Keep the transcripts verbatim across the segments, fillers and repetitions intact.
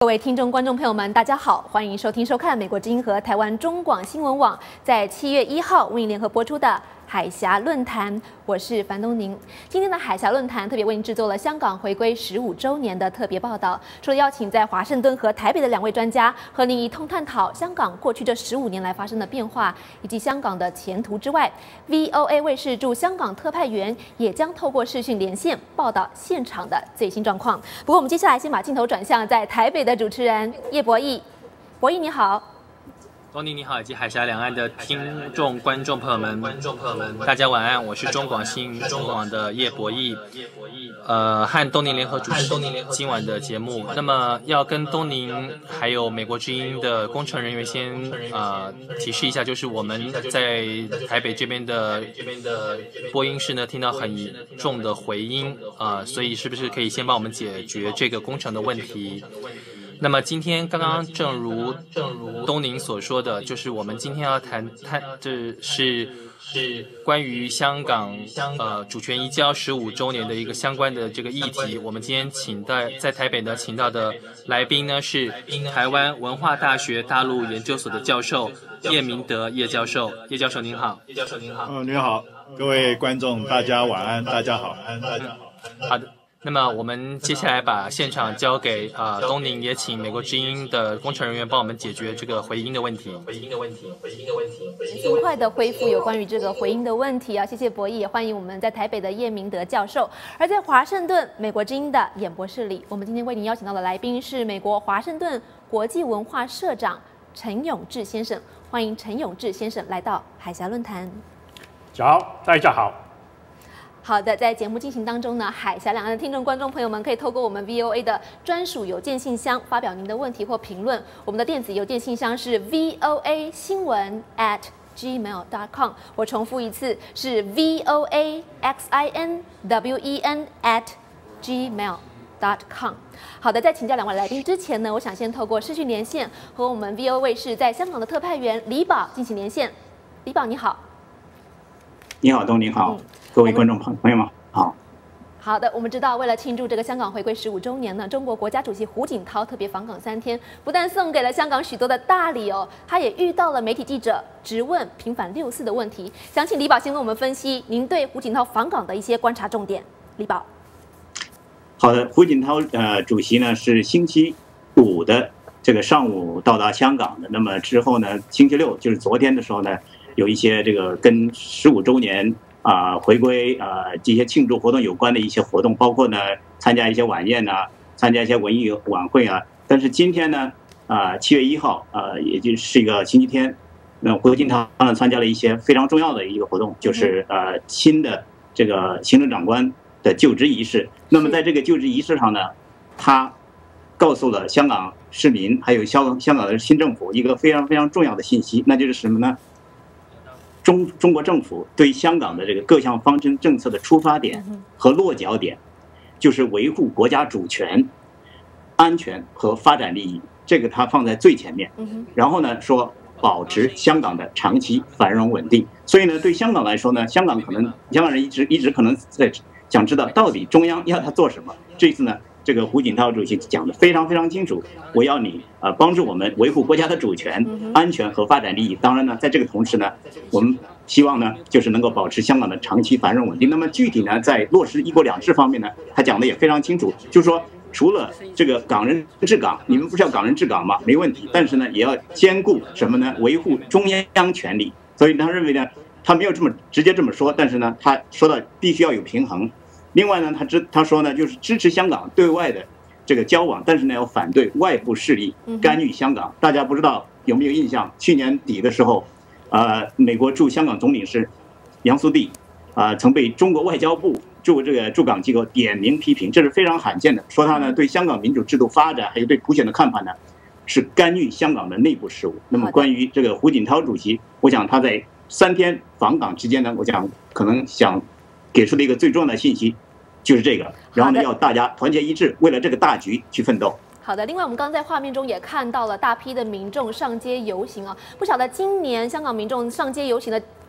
各位听众、观众朋友们，大家好，欢迎收听、收看美国之音和台湾中广新闻网在七月一号为您联合播出的海峡论坛。我是樊东宁。今天的海峡论坛特别为您制作了香港回归十五周年的特别报道，除了邀请在华盛顿和台北的两位专家和您一同探讨香港过去这十五年来发生的变化以及香港的前途之外 ，V O A 卫视驻香港特派员也将透过视讯连线报道现场的最新状况。不过，我们接下来先把镜头转向在台北的主持人叶博弈。博弈你好。 东尼你好，以及海峡两岸的听众、观众朋友们，大家晚安。我是中广新闻网的叶博弈，呃，和东宁联合主持今晚的节目。那么要跟东宁还有美国之音的工程人员先呃提示一下，就是我们在台北这边的播音室呢，听到很重的回音啊、呃，所以是不是可以先帮我们解决这个工程的问题？那么今天刚刚正如东宁所说的，就是我们今天要谈谈，这是是关于香港呃主权移交十五周年的一个相关的这个议题。我们今天请到在台北呢请到的来宾呢是台湾文化大学大陆研究所的教授叶明德叶教授。叶教授您好。叶教授您好。 嗯，您好，各位观众，大家晚安，大家好，大家好。 好的。那么我们接下来把现场交给呃东宁，也请美国之音的工程人员帮我们解决这个回音的问题。回音的问题，回音的问题， 尽快的恢复有关于这个回音的问题啊！谢谢博弈，也欢迎我们在台北的叶明德教授。而在华盛顿美国之音的演播室里，我们今天为您邀请到的来宾是美国华盛顿国际文化社长陈永志先生，欢迎陈永志先生来到海峡论坛。 早，大家好。 好的，在节目进行当中呢，海峡两岸的听众、观众朋友们可以透过我们 V O A 的专属邮件信箱发表您的问题或评论。我们的电子邮件信箱是 V O A 新闻 at gmail dot com。我重复一次，是 V O A X I N W E N at gmail dot com。好的，在请教两位来宾之前呢，我想先透过视讯连线和我们 V O A 卫视在香港的特派员李宝进行连线。李宝你好。 你好，东宁好。嗯，各位观众朋朋友们好。 好的，我们知道，为了庆祝这个香港回归十五周年呢，中国国家主席胡锦涛特别访港三天，不但送给了香港许多的大礼哦，他也遇到了媒体记者质问平反六四的问题。想请李宝先跟我们分析您对胡锦涛访港的一些观察重点。李宝。 好的，胡锦涛呃主席呢是星期五的这个上午到达香港的，那么之后呢，星期六就是昨天的时候呢，有一些这个跟十五周年啊、呃、回归啊、呃、这些庆祝活动有关的一些活动，包括呢参加一些晚宴啊，参加一些文艺晚会啊。但是今天呢，啊七月一号啊、呃，也就是一个星期天，那胡锦涛呢参加了一些非常重要的一个活动，就是呃新的这个行政长官的就职仪式。那么在这个就职仪式上呢，他告诉了香港市民还有香香港的新政府一个非常非常重要的信息，那就是什么呢？中中国政府对香港的这个各项方针政策的出发点和落脚点，就是维护国家主权、安全和发展利益，这个它放在最前面。然后呢，说保持香港的长期繁荣稳定。所以呢，对香港来说呢，香港可能香港人一直一直可能在想知道到底中央要他做什么。这次呢，这个胡锦涛主席讲得非常非常清楚，我要你呃帮助我们维护国家的主权、安全和发展利益。当然呢，在这个同时呢，我们希望呢就是能够保持香港的长期繁荣稳定。那么具体呢，在落实一国两制方面呢，他讲的也非常清楚，就是说除了这个港人治港，你们不是要港人治港吗？没问题，但是呢，也要兼顾什么呢？维护中央权力。所以他认为呢，他没有这么直接这么说，但是呢，他说到必须要有平衡。另外呢，他支他说呢，就是支持香港对外的这个交往，但是呢，要反对外部势力干预香港。大家不知道有没有印象？去年底的时候，呃，美国驻香港总领事杨苏棣啊、呃，曾被中国外交部驻这个驻港机构点名批评，这是非常罕见的，说他呢对香港民主制度发展还有对普选的看法呢，是干预香港的内部事务。那么关于这个胡锦涛主席，我想他在三天访港之间呢，我想可能想给出的一个最重要的信息就是这个，然后呢，要大家团结一致，为了这个大局去奋斗。 好的，另外我们刚刚在画面中也看到了大批的民众上街游行啊，不晓得今年香港民众上街游行的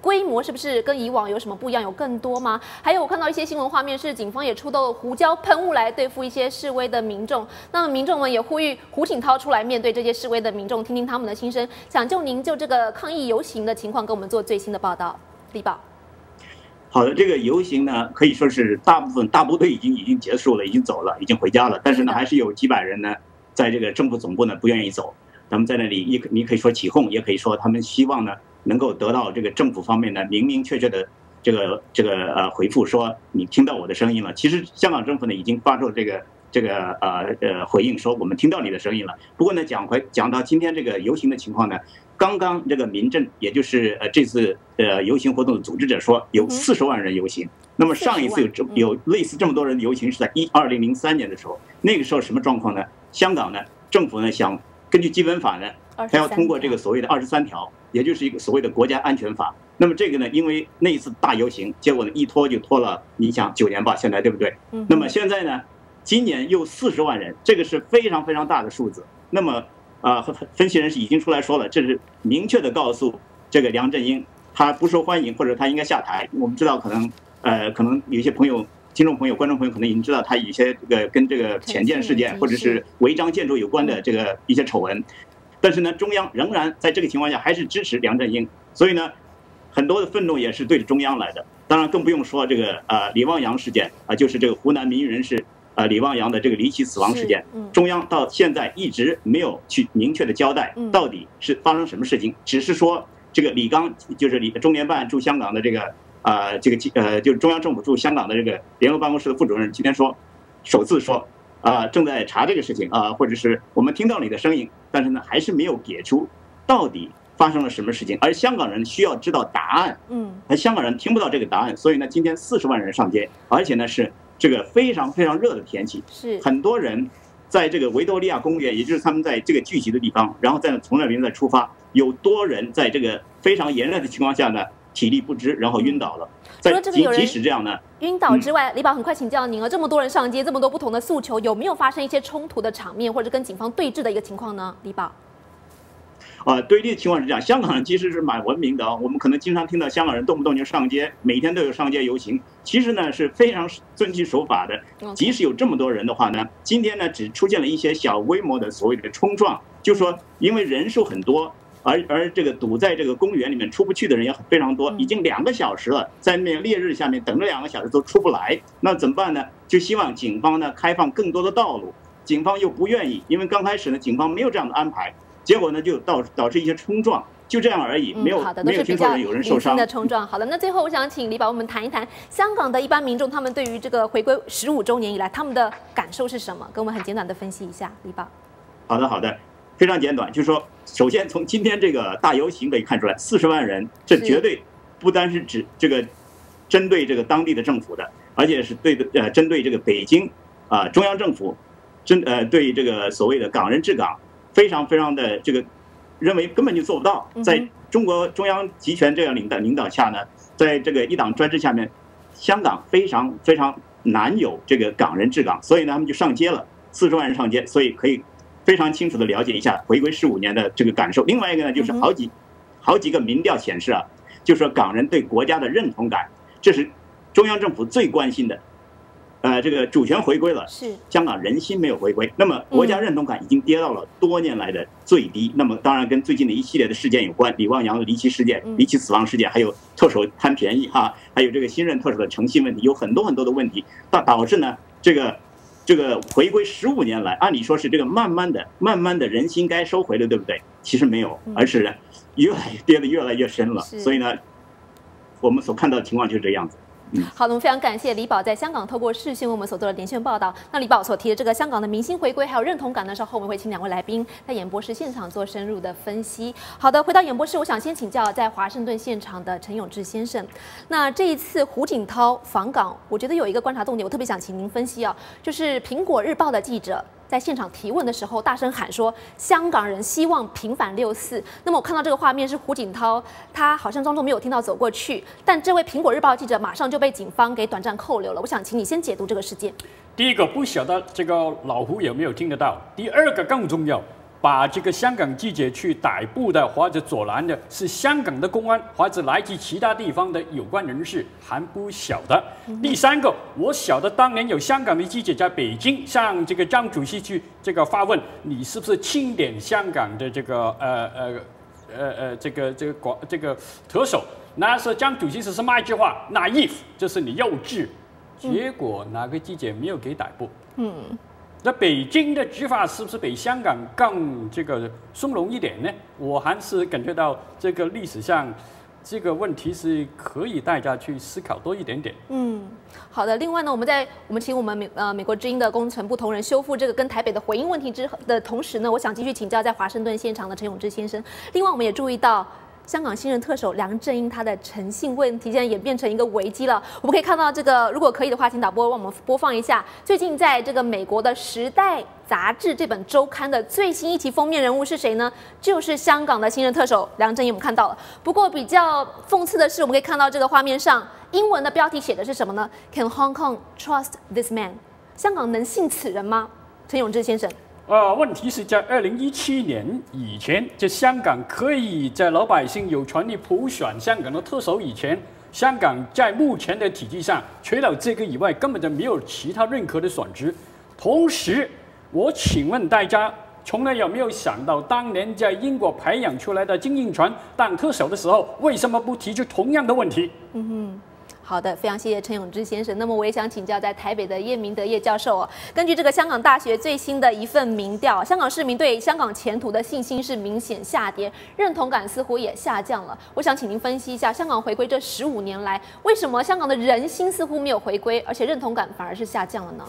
规模是不是跟以往有什么不一样？有更多吗？还有我看到一些新闻画面是警方也出动胡椒喷雾来对付一些示威的民众。那么民众们也呼吁胡锦涛出来面对这些示威的民众，听听他们的心声。想就您就这个抗议游行的情况，给我们做最新的报道。李宝。 好的，这个游行呢，可以说是大部分大部队已经已经结束了，已经走了，已经回家了。但是呢，还是有几百人呢，在这个政府总部呢不愿意走。他们在那里，一你可以说起哄，也可以说他们希望呢能够得到这个政府方面呢明明确确的这个这个呃回复，说你听到我的声音了。其实香港政府呢已经发出这个这个呃呃回应，说我们听到你的声音了。不过呢，讲回讲到今天这个游行的情况呢，刚刚这个民政，也就是呃这次呃游行活动的组织者说有四十万人游行。那么上一次有这有类似这么多人的游行是在一二零零三年的时候，那个时候什么状况呢？香港呢政府呢想根据基本法呢，他要通过这个所谓的二十三条，也就是一个所谓的国家安全法。那么这个呢，因为那一次大游行，结果呢一拖就拖了，你想九年吧，现在对不对？那么现在呢，今年又四十万人，这个是非常非常大的数字。那么啊、呃，分析人士已经出来说了，这是明确的告诉这个梁振英，他不受欢迎，或者他应该下台。我们知道，可能呃，可能有些朋友。听众朋友、观众朋友可能已经知道，他有一些这个跟这个潜舰事件或者是违章建筑有关的这个一些丑闻，但是呢，中央仍然在这个情况下还是支持梁振英，所以呢，很多的愤怒也是对着中央来的。当然，更不用说这个呃李旺阳事件啊、呃，就是这个湖南民运人士呃李旺阳的这个离奇死亡事件，中央到现在一直没有去明确的交代到底是发生什么事情，只是说这个李刚就是李中联办驻香港的这个。啊、呃，这个呃，就是中央政府驻香港的这个联合办公室的副主任今天说，首次说，啊、呃，正在查这个事情啊、呃，或者是我们听到你的声音，但是呢，还是没有给出到底发生了什么事情，而香港人需要知道答案，嗯，而香港人听不到这个答案，所以呢，今天四十万人上街，而且呢是这个非常非常热的天气，是很多人在这个维多利亚公园，也就是他们在这个聚集的地方，然后再从那边再出发，有多人在这个非常炎热的情况下呢。体力不支，然后晕倒了。在即即使这样呢， 晕倒之外，李宝很快请教您了。这么多人上街，这么多不同的诉求，有没有发生一些冲突的场面，或者跟警方对峙的一个情况呢？李宝。 啊，对立的情况是这样，香港人其实是蛮文明的啊。我们可能经常听到香港人动不动就上街，每天都有上街游行。其实呢是非常遵纪守法的。即使有这么多人的话呢，今天呢只出现了一些小规模的所谓的冲撞，就是说因为人数很多。而而这个堵在这个公园里面出不去的人也非常多，已经两个小时了，在那烈日下面等了两个小时都出不来，那怎么办呢？就希望警方呢开放更多的道路，警方又不愿意，因为刚开始呢警方没有这样的安排，结果呢就导导致一些冲撞，就这样而已，没有、 嗯、好的， 没有听说人有人受伤的冲撞。好的，那最后我想请李宝我们谈一谈香港的一般民众，他们对于这个回归十五周年以来他们的感受是什么？跟我们很简短的分析一下，李宝。 好的，好的。非常简短，就是说，首先从今天这个大游行可以看出来，四十万人，这绝对不单是指这个针对这个当地的政府的，而且是对的呃针对这个北京啊、呃、中央政府，针呃对这个所谓的港人治港，非常非常的这个认为根本就做不到，在中国中央集权这样领导领导下呢，在这个一党专制下面，香港非常非常难有这个港人治港，所以呢他们就上街了，四十万人上街，所以可以。非常清楚的了解一下回归十五年的这个感受。另外一个呢，就是好几好几个民调显示啊，就是说港人对国家的认同感，这是中央政府最关心的。呃，这个主权回归了，是香港人心没有回归，那么国家认同感已经跌到了多年来的最低。那么当然跟最近的一系列的事件有关，李旺阳的离奇事件、离奇死亡事件，还有特首贪便宜哈，还有这个新任特首的诚信问题，有很多很多的问题，导导致呢这个。这个回归十五年来，按理说是这个慢慢的、慢慢的人心该收回了，对不对？其实没有，而是越来跌得越来越深了。所以呢，我们所看到的情况就是这样子。嗯， 好的，我们非常感谢李宝在香港透过视讯为我们所做的连线报道。那李宝所提的这个香港的明星回归还有认同感呢，稍后我们会请两位来宾在演播室现场做深入的分析。好的，回到演播室，我想先请教在华盛顿现场的陈永志先生。那这一次胡锦涛访港，我觉得有一个观察重点，我特别想请您分析啊，就是苹果日报的记者。在现场提问的时候，大声喊说：“香港人希望平反六四。”那么我看到这个画面是胡锦涛，他好像装作没有听到走过去，但这位苹果日报记者马上就被警方给短暂扣留了。我想请你先解读这个事件。 第一个不晓得这个老胡有没有听得到，第二个更重要， 把这个香港记者去逮捕的或者阻拦的是香港的公安或者来自其他地方的有关人士，还不晓得。嗯、第三个，我晓得当年有香港的记者在北京向这个张主席去这个发问，你是不是钦点香港的这个呃呃呃呃这个这个广这个特首？那时候张主席是什么一句话 ？naive， 就是你幼稚。结果哪个记者没有给逮捕？嗯。那北京的执法是不是比香港更这个松容一点呢？我还是感觉到这个历史上这个问题是可以大家去思考多一点点。 嗯，好的。另外呢，我们在我们请我们美呃美国之音的工程部同仁修复这个跟台北的回应问题之的同时呢，我想继续请教在华盛顿现场的陈永志先生。另外，我们也注意到。香港新任特首梁振英他的诚信问题现在演变成一个危机了。我们可以看到这个，如果可以的话，请导播帮我们播放一下。最近在这个美国的《时代》杂志这本周刊的最新一期封面人物是谁呢？就是香港的新任特首梁振英。我们看到了。不过比较讽刺的是，我们可以看到这个画面上英文的标题写的是什么呢 ？Can Hong Kong trust this man？ 香港能信此人吗？陈永志先生。 呃，问题是在二零一七年以前，这香港可以在老百姓有权利普选香港的特首以前，香港在目前的体系上，除了这个以外，根本就没有其他任何的选择。同时，我请问大家，从来有没有想到，当年在英国培养出来的金英权当特首的时候，为什么不提出同样的问题？ 嗯哼。好的，非常谢谢陈永志先生。那么我也想请教在台北的叶明德叶教授哦。根据这个香港大学最新的一份民调，香港市民对香港前途的信心是明显下跌，认同感似乎也下降了。我想请您分析一下，香港回归这十五年来，为什么香港的人心似乎没有回归，而且认同感反而是下降了呢？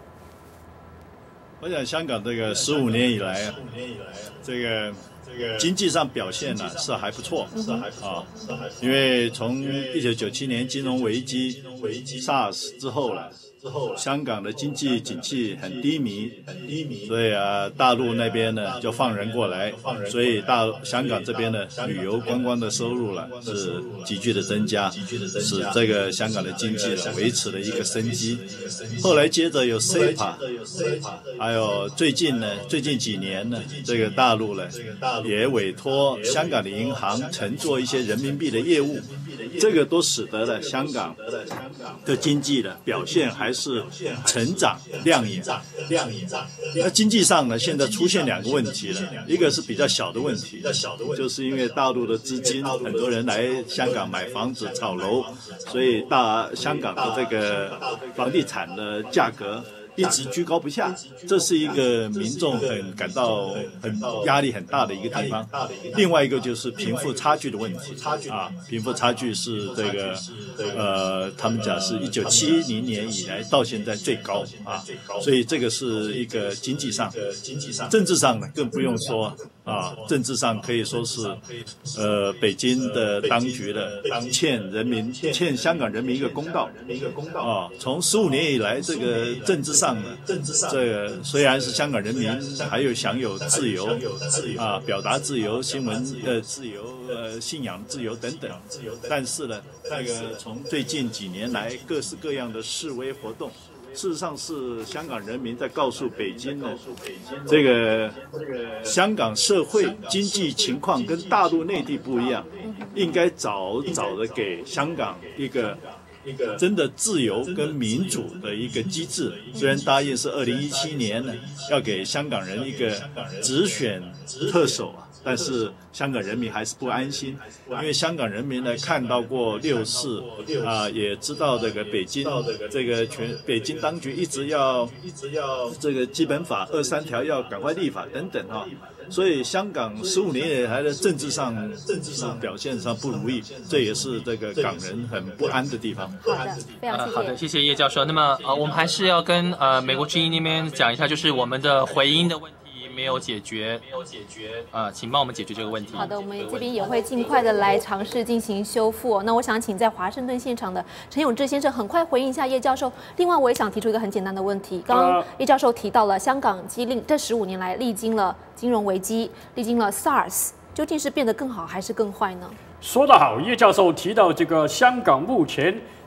我想香港这个十五年以来啊，这个。经济上表现呢是还不错，是还不错啊，因为从一九九七年金融危机 SARS 之后了，香港的经济景气很低迷，所以啊，大陆那边呢就放人过来，所以大香港这边的旅游观光的收入了是急剧的增加，使这个香港的经济呢维持了一个生机。后来接着有 C E P A， 还有最近呢，最近几年呢，这个大陆呢也委托香港的银行承做一些人民币的业务，这个都使得了香港的经济的表现还是成长亮眼。那经济上呢，现在出现两个问题了，一个是比较小的问题，就是因为大陆的资金，很多人来香港买房子、炒楼，所以大香港的这个房地产的价格一直居高不下，这是一个民众很感到很压力很大的一个地方。另外一个就是贫富差距的问题啊，贫富差距是这个呃，他们讲是一九七零年以来到现在最高啊，所以这个是一个经济上，政治上呢更不用说啊，政治上可以说是呃，北京的当局的欠人民欠香港人民一个公道啊，从十五年以来这个政治上呢，这个虽然是香港人民还有享有自由啊，表达自由、新闻的自由、呃信仰自由等等，但是呢，那个从最近几年来各式各样的示威活动，事实上是香港人民在告诉北京呢，这个香港社会经济情况跟大陆内地不一样，应该早早的给香港一个一个真的自由跟民主的一个机制。虽然答应是二零一七年呢，要给香港人一个直选特首啊，但是香港人民还是不安心，因为香港人民呢看到过六四啊，也知道这个北京这个全北京当局一直要一直要这个基本法二三条要赶快立法等等啊，所以香港十五年以来的政治上政治上表现上不如意，这也是这个港人很不安的地方。 好的，非常谢谢。 呃、好的，谢谢叶教授。那么呃，我们还是要跟呃美国之音那边讲一下，就是我们的回音的问题。没有解决，没有解决，呃，请帮我们解决这个问题。 好的，我们这边也会尽快的来尝试进行修复、哦。那我想请在华盛顿现场的陈永志先生很快回应一下叶教授。另外，我也想提出一个很简单的问题。刚刚叶教授提到了香港经历这十五年来历经了金融危机，历经了 SARS， 究竟是变得更好还是更坏呢？ 说得好，叶教授提到这个香港目前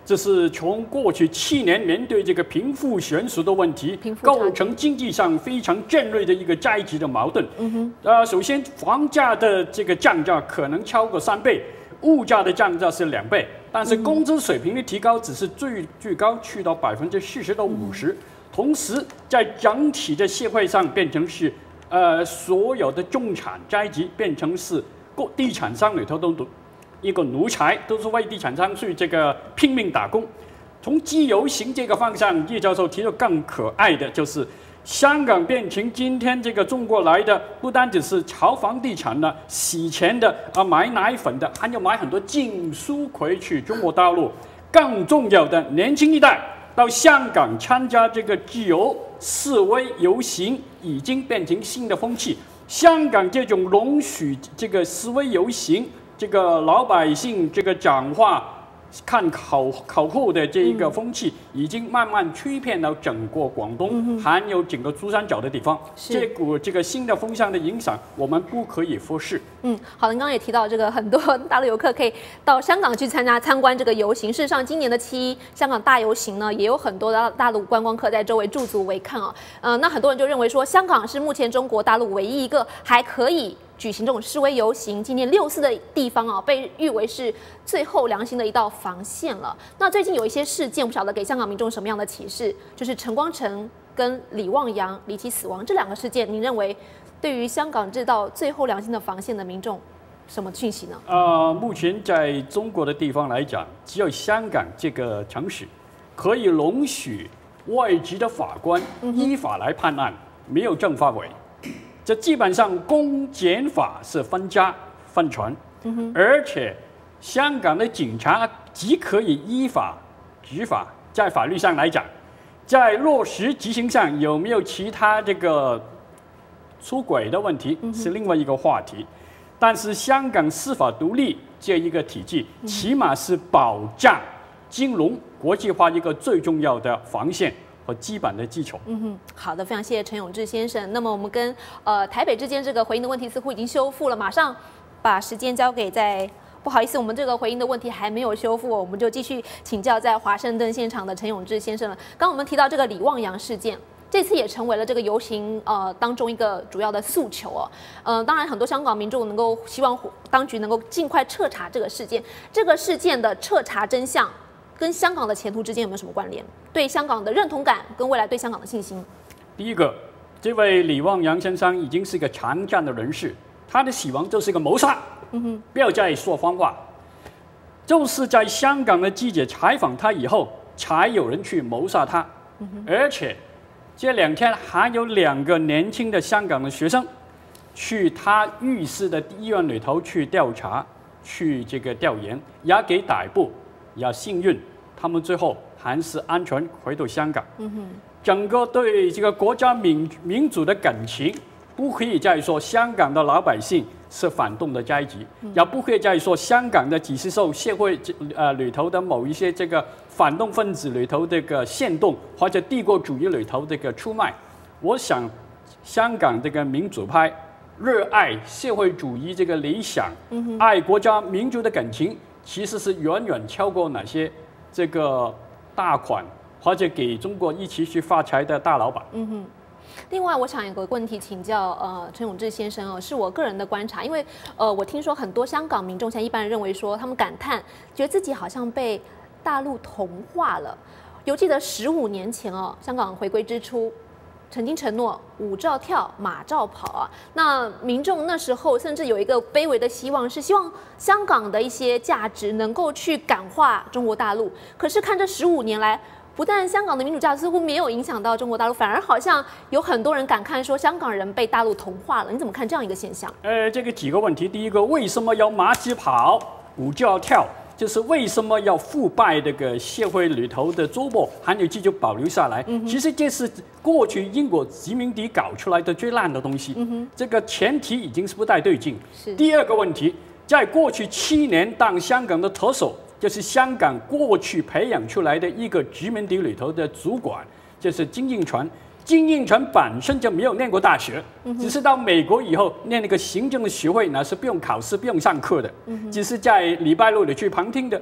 这是从过去七年面对这个贫富悬殊的问题，构成经济上非常尖锐的一个阶级的矛盾。嗯哼，呃，首先房价的这个降价可能超过三倍，物价的降价是两倍，但是工资水平的提高只是最最高去到百分之四十到五十，同时在整体的社会上变成是，呃，所有的中产阶级变成是地产商里头都都。一个奴才，都是为地产商去这个拼命打工。从自由行这个方向，叶教授提出更可爱的就是，香港变成今天这个中国来的，不单只是炒房地产的、洗钱的、啊买奶粉的，还有买很多禁书回去中国大陆。更重要的，年轻一代到香港参加这个自由示威游行，已经变成新的风气。香港这种容许这个示威游行。这个老百姓这个讲话、看口口号的这一个风气，已经慢慢吹遍了整个广东，嗯、还有整个珠三角的地方。这股这个新的风向的影响，我们不可以忽视。 嗯，好的，您刚刚也提到这个很多大陆游客可以到香港去参加参观这个游行。事实上，今年的七一香港大游行呢，也有很多的大陆观光客在周围驻足围看啊。呃，那很多人就认为说，香港是目前中国大陆唯一一个还可以举行这种示威游行、纪念六四的地方啊，被誉为是最后良心的一道防线了。那最近有一些事件，不晓得给香港民众什么样的启示？就是陈光诚跟李旺阳离奇死亡这两个事件，您认为对于香港这道最后良心的防线的民众什么讯息呢？ 呃，目前在中国的地方来讲，只有香港这个城市可以容许外籍的法官依法来判案，没有政法委。这基本上公检法是分家分权，嗯、而且香港的警察既可以依法执法，在法律上来讲，在落实执行上有没有其他这个出轨的问题是另外一个话题。但是香港司法独立这一个体系，起码是保障金融国际化一个最重要的防线和基本的基础。 嗯哼，好的，非常谢谢陈永志先生。那么我们跟呃台北之间这个回应的问题似乎已经修复了，马上把时间交给在。不好意思，我们这个回应的问题还没有修复，我们就继续请教在华盛顿现场的陈永志先生了。刚刚我们提到这个李旺阳事件，这次也成为了这个游行呃当中一个主要的诉求哦。呃，当然很多香港民众能够希望当局能够尽快彻查这个事件。这个事件的彻查真相跟香港的前途之间有没有什么关联？对香港的认同感跟未来对香港的信心？ 第一个，这位李旺阳先生已经是个常战的人士，他的死亡就是个谋杀。嗯哼，不要再说谎话。就是在香港的记者采访他以后，才有人去谋杀他。嗯、而且这两天还有两个年轻的香港的学生，去他寓室的医院里头去调查，去这个调研，也给逮捕，也幸运，他们最后还是安全回到香港。嗯哼，整个对这个国家民民主的感情，不可以再说香港的老百姓是反动的阶级，也不可以再说香港的只是受社会呃里头的某一些这个反动分子里头这个煽动，或者帝国主义里头这个出卖。我想，香港这个民主派热爱社会主义这个理想，嗯、爱国家民族的感情，其实是远远超过那些这个大款或者给中国一起去发财的大老板。嗯哼。 另外，我想有个问题请教呃陈永志先生哦，是我个人的观察，因为呃我听说很多香港民众现在一般人认为说，他们感叹觉得自己好像被大陆同化了。犹记得十五年前哦，香港回归之初，曾经承诺舞照跳，马照跑啊。那民众那时候甚至有一个卑微的希望，是希望香港的一些价值能够去感化中国大陆。可是看这十五年来，不但香港的民主价值似乎没有影响到中国大陆，反而好像有很多人感慨说香港人被大陆同化了。你怎么看这样一个现象？ 呃，这个几个问题，第一个，为什么要马子跑，舞就要跳？就是为什么要腐败这个社会里头的周末还有继续保留下来？嗯、其实这是过去英国殖民地搞出来的最烂的东西。嗯、这个前提已经是不太对劲。第二个问题，在过去七年当香港的特首。就是香港过去培养出来的一个殖民地里头的主管，就是金英权。金英权本身就没有念过大学，嗯、只是到美国以后念那个行政的学位呢，是不用考试、不用上课的，嗯、只是在礼拜六里去旁听的。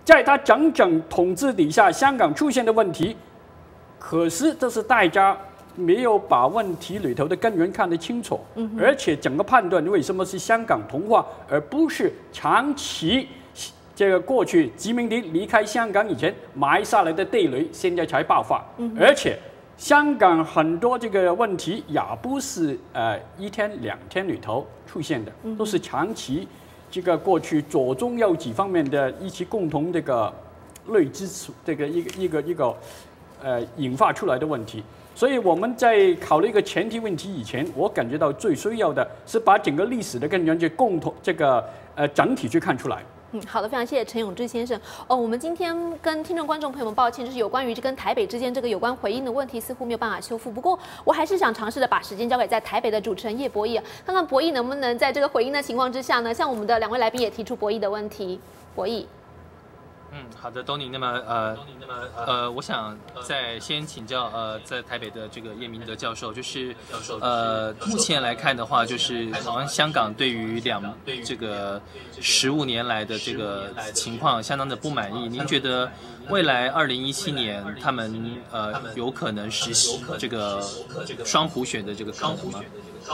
在他整整统治底下，香港出现的问题，可是这是大家没有把问题里头的根源看得清楚，嗯、而且整个判断为什么是香港同化，而不是长期这个过去殖民地离开香港以前埋下来的地雷，现在才爆发，嗯、而且香港很多这个问题也不是呃一天两天里头出现的，都是长期这个过去左中右几方面的一起共同这个累积这个一个一个一个呃引发出来的问题。所以我们在考虑一个前提问题以前，我感觉到最需要的是把整个历史的根源就共同这个呃整体去看出来。 嗯，好的，非常谢谢陈永志先生。哦，我们今天跟听众观众朋友们抱歉，就是有关于跟台北之间这个有关回应的问题，似乎没有办法修复。不过我还是想尝试的把时间交给在台北的主持人叶博弈，看看博弈能不能在这个回应的情况之下呢，像我们的两位来宾也提出博弈的问题。博弈。 嗯，好的，东尼。那么呃呃，我想再先请教呃，在台北的这个叶明德教授，就是呃，目前来看的话，就是好像香港对于两这个十五年来的这个情况相当的不满意。您觉得未来二零一七年他们呃有可能实施这个双普选的这个可能吗？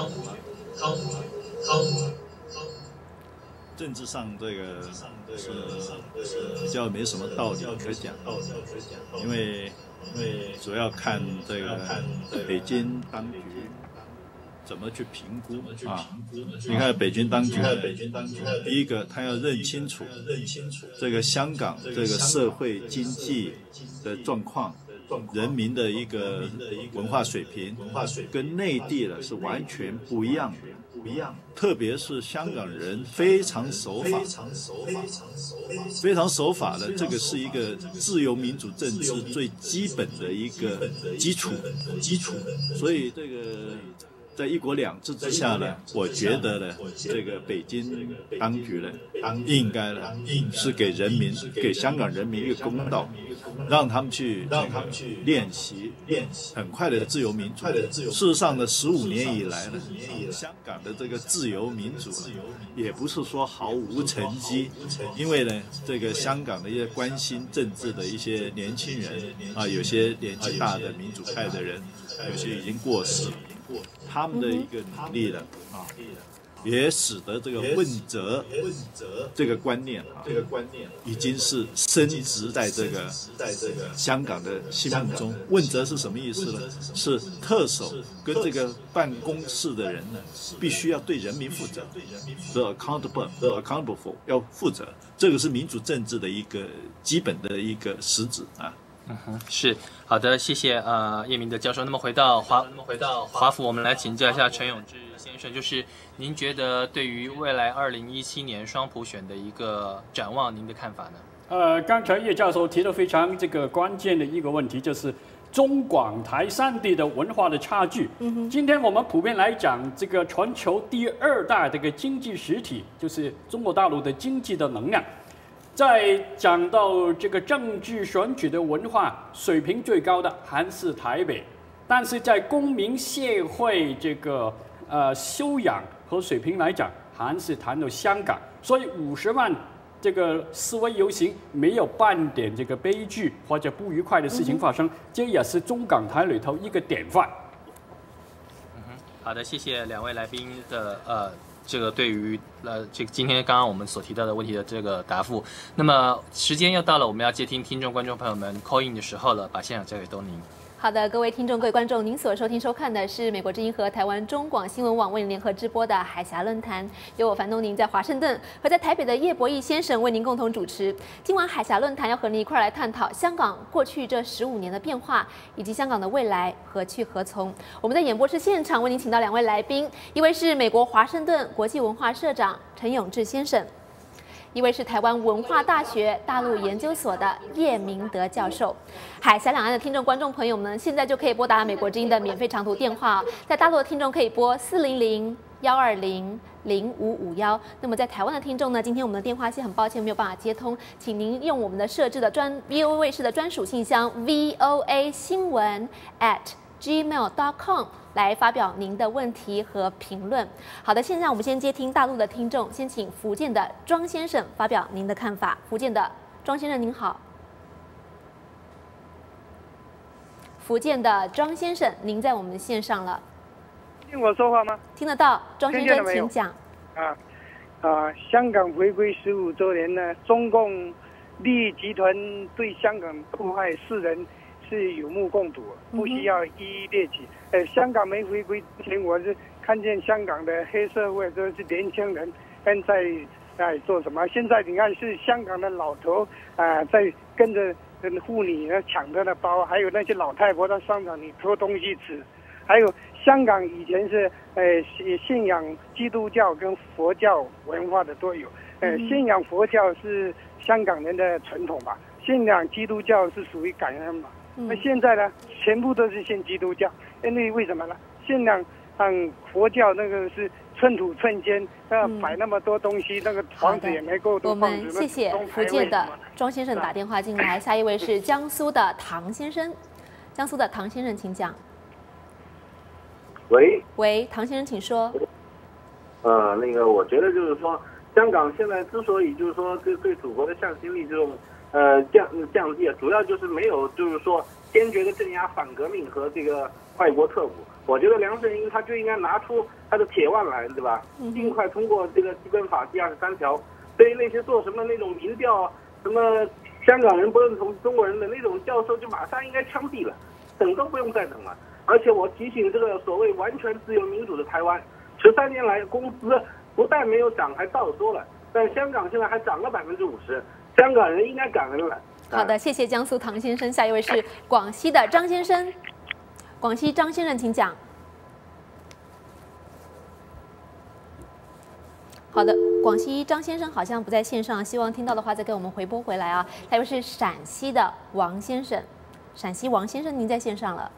政治上这个是比较没什么道理可讲，因为主要看这个北京当局怎么去评估啊。你看北京当局，第一个他要认清楚这个香港这个社会经济的状况。人民的一个文化水平跟内地的是完全不一样的，不一样。特别是香港人非常守法，非常守法的，这个是一个自由民主政治最基本的一个基础，基础。所以这个。在一国两制之下呢，我觉得呢，这个北京当局呢，应该呢是给人民、给香港人民一个公道，让他们去这个练习很快的自由民主。事实上呢，十五年以来呢，香港的这个自由民主呢，也不是说毫无成绩，因为呢，这个香港的一些关心政治的一些年轻人啊，有些年纪大的民主派的人，有些已经过世了。他们的一个努力了啊，也使得这个问责这个观念啊，这个观念已经是深植在这个在这个香港的心目中。问责是什么意思呢？是特首跟这个办公室的人呢，必须要对人民负责 ，the accountable the accountable for 要负责，这个是民主政治的一个基本的一个实质啊。 嗯哼，是好的，谢谢呃叶明德教授。那么回到华，那么回到华府，我们来请教一下陈永志先生，就是您觉得对于未来二零一七年双普选的一个展望，您的看法呢？ 呃，刚才叶教授提的非常这个关键的一个问题，就是中广台三地的文化的差距。嗯哼，今天我们普遍来讲，这个全球第二大这个经济实体，就是中国大陆的经济的能量。在讲到这个政治选举的文化水平最高的还是台北，但是在公民社会这个呃修养和水平来讲，还是谈到香港。所以五十万这个示威游行没有半点这个悲剧或者不愉快的事情发生，这也是中港台里头一个典范。 嗯哼，好的，谢谢两位来宾的呃。这个对于呃，这个今天刚刚我们所提到的问题的这个答复，那么时间又到了，我们要接听听众观众朋友们 call in 的时候了，把现场交给东宁。 好的，各位听众、各位观众，您所收听、收看的是美国之音和台湾中广新闻网为您联合直播的海峡论坛，由我樊东宁在华盛顿和在台北的叶博弈先生为您共同主持。今晚海峡论坛要和您一块来探讨香港过去这十五年的变化，以及香港的未来何去何从。我们在演播室现场为您请到两位来宾，一位是美国华盛顿国际文化社长陈永志先生。一位是台湾文化大学大陆研究所的叶明德教授。海峡两岸的听众观众朋友们，现在就可以拨打美国之音的免费长途电话，在大陆的听众可以拨四零零幺二零零五五幺。那么在台湾的听众呢，今天我们的电话线很抱歉没有办法接通，请您用我们的设置的专 V O A 卫视的专属信箱 V O A 新闻 at gmail dot com 来发表您的问题和评论。好的，现在我们先接听大陆的听众，先请福建的庄先生发表您的看法。福建的庄先生您好。福建的庄先生，您在我们的线上了。 听我说话吗？ 听得到，庄先生，请讲。 啊啊！香港回归十五周年呢，中共利益集团对香港迫害世人是有目共睹，不需要一一列举。呃，香港没回归之前，我是看见香港的黑社会都是年轻人跟在在做什么？现在你看是香港的老头啊、呃，在跟着跟妇女呢抢他的包，还有那些老太婆在商场里偷东西吃，还有香港以前是呃信仰基督教跟佛教文化的都有，呃信仰佛教是香港人的传统吧，信仰基督教是属于感恩嘛。那现在呢，全部都是信基督教，因为为什么呢？信仰嗯佛教那个是寸土寸金，那摆那么多东西，那个房子也没够多放。 我们谢谢福建的庄先生打电话进来，下一位是江苏的唐先生，江苏的唐先生，请讲。 喂， 喂，唐先生，请说。 呃，那个，我觉得就是说，香港现在之所以就是说对对祖国的向心力这种呃降降低，主要就是没有就是说坚决的镇压反革命和这个外国特务。我觉得梁振英他就应该拿出他的铁腕来，对吧？尽快通过这个基本法第二十三条，对于那些做什么那种民调，什么香港人不认同中国人的那种教授，就马上应该枪毙了，等都不用再等了。而且我提醒这个所谓完全自由民主的台湾，十三年来工资不但没有涨，还倒收了。但香港现在还涨了百分之五十，香港人应该感恩了。 好的，谢谢江苏唐先生。下一位是广西的张先生，广西张先生，请讲。好的，广西张先生好像不在线上，希望听到的话再给我们回拨回来啊。下一位是陕西的王先生，陕西王先生，您在线上了。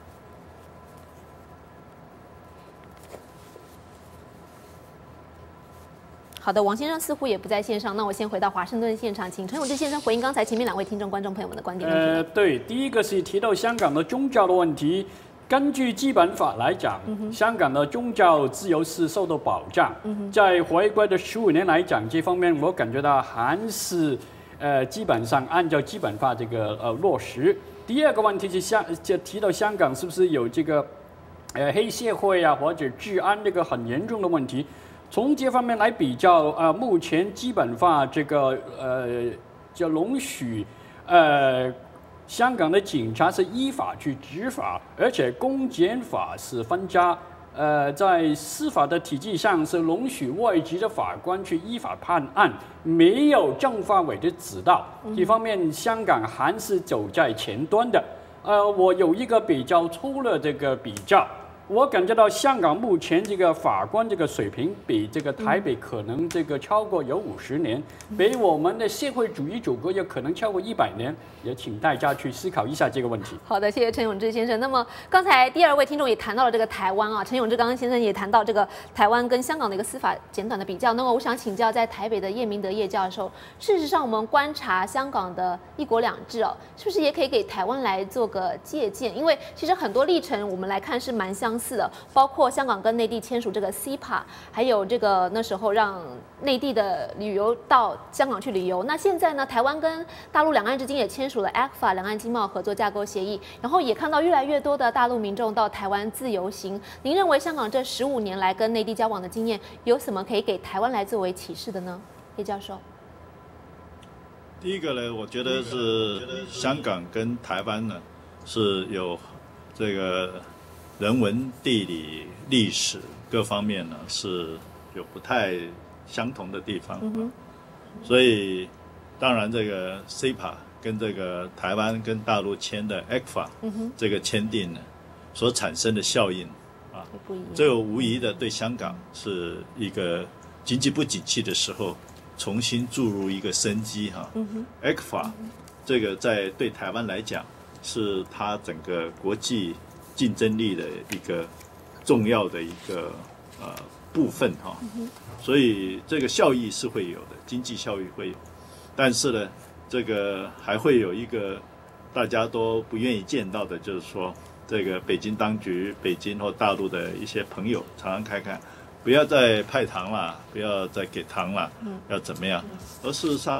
好的，王先生似乎也不在线上，那我先回到华盛顿现场，请陈永志先生回应刚才前面两位听众、观众朋友们的观点。 呃，对，第一个是提到香港的宗教的问题。根据基本法来讲，嗯、香港的宗教自由是受到保障。嗯、在回归的十五年来讲，这方面我感觉到还是呃基本上按照基本法这个呃落实。第二个问题是香，就提到香港是不是有这个呃黑社会啊，或者治安这个很严重的问题？从这方面来比较，呃，目前基本法这个呃，就容许，呃，香港的警察是依法去执法，而且公检法是分家，呃，在司法的体系上是容许外籍的法官去依法判案，没有政法委的指导，这方面香港还是走在前端的。呃，我有一个比较粗的这个比较。我感觉到香港目前这个法官这个水平比这个台北可能这个超过有五十年，比我们的社会主义祖国有可能超过一百年，也请大家去思考一下这个问题。 好的，谢谢陈永志先生。那么刚才第二位听众也谈到了这个台湾啊，陈永志刚刚先生也谈到这个台湾跟香港的一个司法简短的比较。那么我想请教，在台北的叶明德叶教授，事实上我们观察香港的一国两制哦，是不是也可以给台湾来做个借鉴？因为其实很多历程我们来看是蛮相似的，包括香港跟内地签署这个 C P A， 还有这个那时候让内地的旅游到香港去旅游。那现在呢，台湾跟大陆两岸之间也签署了 A C F A 两岸经贸合作架构协议，然后也看到越来越多的大陆民众到台湾自由行。您认为香港这十五年来跟内地交往的经验，有什么可以给台湾来作为启示的呢？叶教授。 第一个呢，我觉得是香港跟台湾呢是有这个人文、地理、历史各方面呢是有不太相同的地方，嗯、所以当然这个 C P A 跟这个台湾跟大陆签的 A C F A、嗯、这个签订呢所产生的效应啊，这个无疑的对香港是一个经济不景气的时候重新注入一个生机哈、啊嗯、A C F A、嗯、这个在对台湾来讲是它整个国际竞争力的一个重要的一个呃部分哈、嗯，所以这个效益是会有的，经济效益会有，但是呢，这个还会有一个大家都不愿意见到的，就是说这个北京当局、北京或大陆的一些朋友常常看看，不要再派糖了，不要再给糖了，要怎么样？而事实上呢，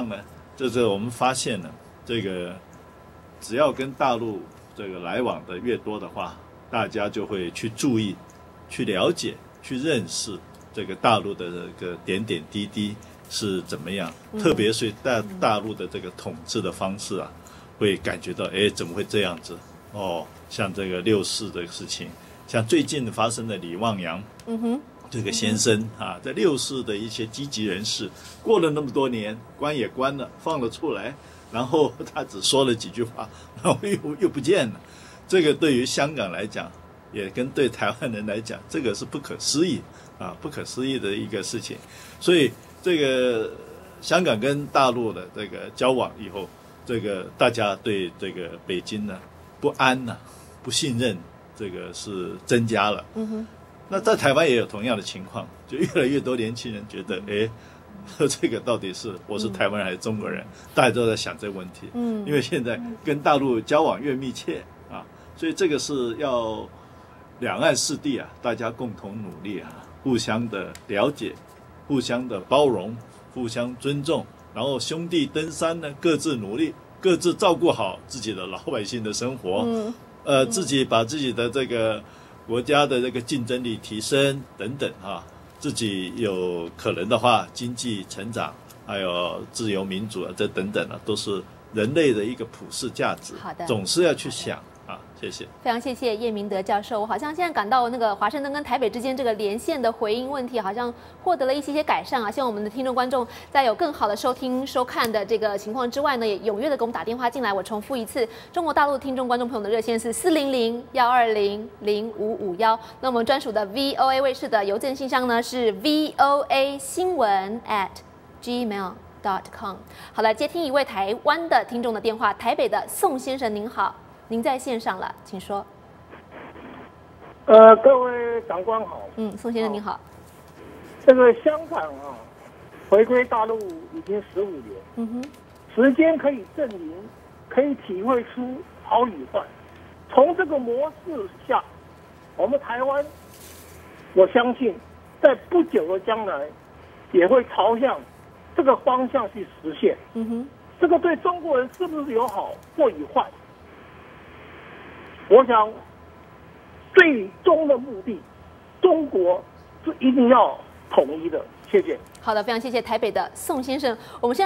这是我们发现了，这个只要跟大陆这个来往的越多的话，大家就会去注意、去了解、去认识这个大陆的这个点点滴滴是怎么样，嗯、特别是大大陆的这个统治的方式啊，会感觉到，哎，怎么会这样子？哦，像这个六四的事情，像最近发生的李旺阳，嗯哼。这个先生啊，在六四的一些积极人士，过了那么多年，关也关了，放了出来，然后他只说了几句话，然后又又不见了。这个对于香港来讲，也跟对台湾人来讲，这个是不可思议啊，不可思议的一个事情。所以这个香港跟大陆的这个交往以后，这个大家对这个北京呢不安呐、啊，不信任，这个是增加了。嗯哼。那在台湾也有同样的情况，就越来越多年轻人觉得，哎，这个到底是我是台湾人还是中国人？大家都在想这个问题。嗯，因为现在跟大陆交往越密切啊，所以这个是要两岸四地啊，大家共同努力啊，互相的了解，互相的包容，互相尊重，然后兄弟登山呢，各自努力，各自照顾好自己的老百姓的生活，嗯，呃，自己把自己的这个。国家的这个竞争力提升等等啊，自己有可能的话，经济成长，还有自由民主啊，这等等啊，都是人类的一个普世价值。 好的， 总是要去想啊。谢谢。 非常谢谢叶明德教授。我好像现在感到那个华盛顿跟台北之间这个连线的回音问题，好像获得了一些些改善啊。希望我们的听众观众在有更好的收听收看的这个情况之外呢，也踊跃的给我们打电话进来。我重复一次，中国大陆听众观众朋友的热线是四零零幺二零零五五幺。那我们专属的 V O A 卫视的邮件信箱呢是 V O A 新闻 at gmail dot com。好了，接听一位台湾的听众的电话，台北的宋先生您好。您在线上了，请说。 呃，各位长官好。 嗯，宋先生您好。 这个香港啊，回归大陆已经十五年。嗯哼。时间可以证明，可以体会出好与坏。从这个模式下，我们台湾，我相信在不久的将来，也会朝向这个方向去实现。嗯哼。这个对中国人是不是有好或与坏？我想，最终的目的，中国是一定要统一的。谢谢。 好的，非常谢谢台北的宋先生。我们现在。